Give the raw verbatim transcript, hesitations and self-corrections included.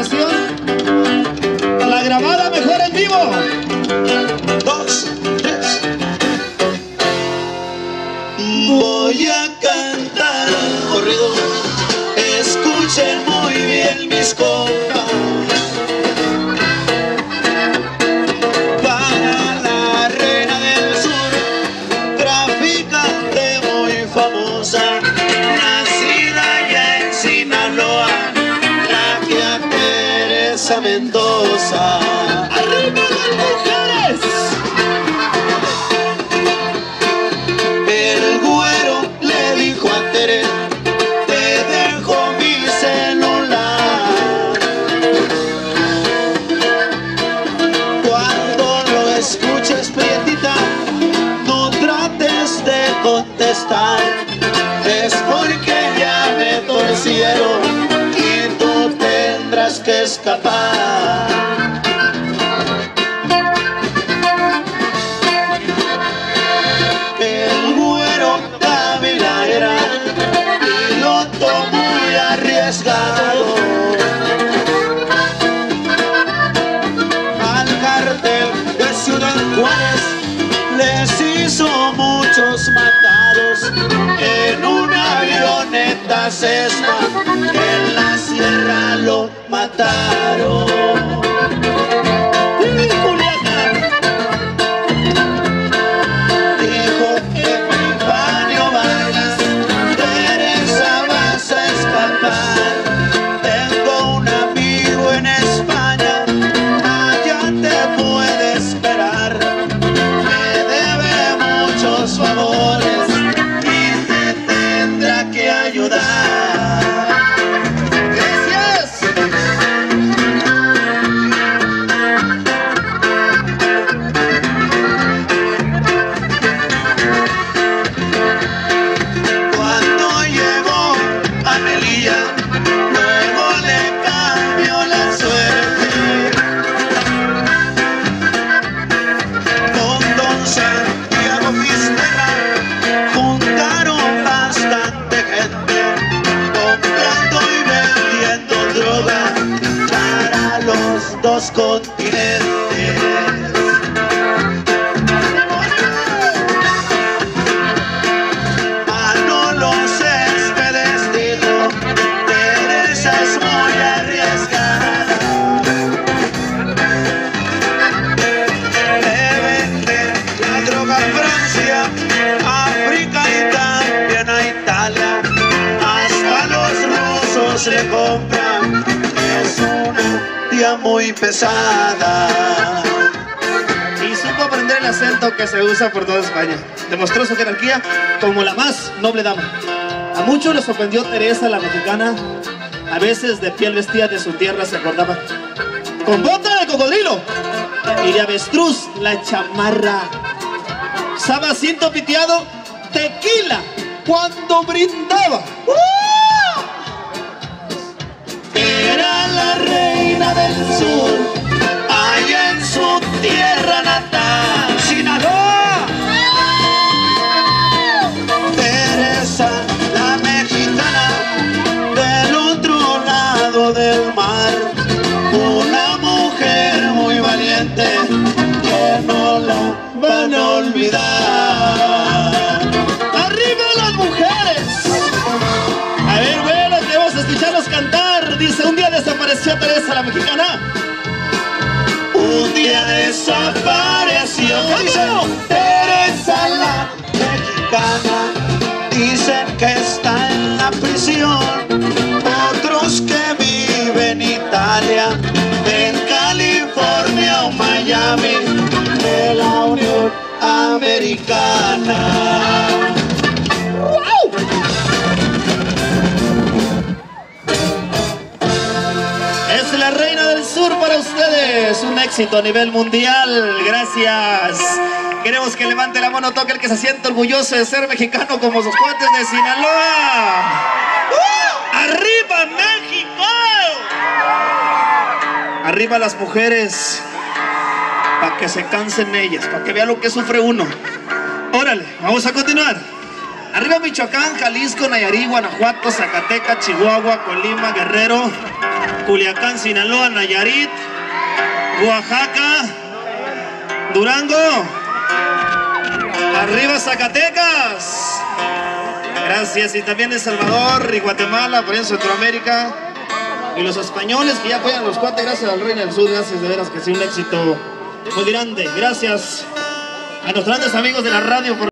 ocasión, la grabada mejor en vivo. Dos, tres. Voy a cantar un corrido, escuchen muy bien mis compas. Para la reina del sur, traficante muy famosa, nacida ya en Sinaloa, la que a Teresa Mendoza. ¡Arriba las mujeres! El güero le dijo a Tere: te dejo mi celular. Cuando lo escuches, prietita, no trates de contestar. Es porque ya me torcieron y tú tendrás que escapar. El güero Dávila era piloto muy arriesgado. Al cartel de Ciudad Juárez les hizo muchos mandados en una avioneta Cessna, en la sierra lo mataron. Favores y te tendrá que ayudar. Gracias. Cuando llegó a Melilla, luego le cambió la suerte. Con don Santiago Fisterra juntaron bastante gente, comprando y vendiendo droga para los dos continentes. Manolo Céspedes dijo: Teresa es muy arriesgada. Le venden la droga a Francia, África y también a Italia. Hasta los rusos le compran. Es una tía muy pesada. Y supo aprender el acento que se usa por toda España. Demostró su jerarquía como la más noble dama. A muchos les sorprendió Teresa, la mexicana. A veces de piel vestida de su tierra se acordaba, con bota de cocodrilo y de avestruz la chamarra. Usaba cinto piteado, tequila cuando brindaba. ¡Uh! Era la reina del sur, allá en su tierra natal, Sinaloa. Teresa, la mexicana, del otro lado del mar, una mujer muy valiente que no la van a olvidar. ¡Arriba las mujeres! A ver, bueno, queremos escucharlos cantar. Dice: un día desapareció Teresa, la mexicana. Un día desapareció Teresa, la mexicana. Dicen que está en la prisión. Otros que viven en Italia, en California o Miami, de la Unión Americana. ¡Wow! Es la reina del sur para ustedes. Un éxito a nivel mundial. Gracias. Queremos que levante la mano, toque el que se siente orgulloso de ser mexicano como sus cuates de Sinaloa. ¡Uh! ¡Arriba México! Arriba las mujeres, para que se cansen ellas, para que vean lo que sufre uno. Órale, vamos a continuar. Arriba Michoacán, Jalisco, Nayarit, Guanajuato, Zacatecas, Chihuahua, Colima, Guerrero. Culiacán, Sinaloa, Nayarit, Oaxaca, Durango, arriba Zacatecas. Gracias. Y también El Salvador y Guatemala, por ahí en Centroamérica. Y los españoles que ya apoyan a los cuates, gracias al Reino del Sur, gracias, de veras que sí, un éxito muy grande. Gracias a los grandes amigos de la radio por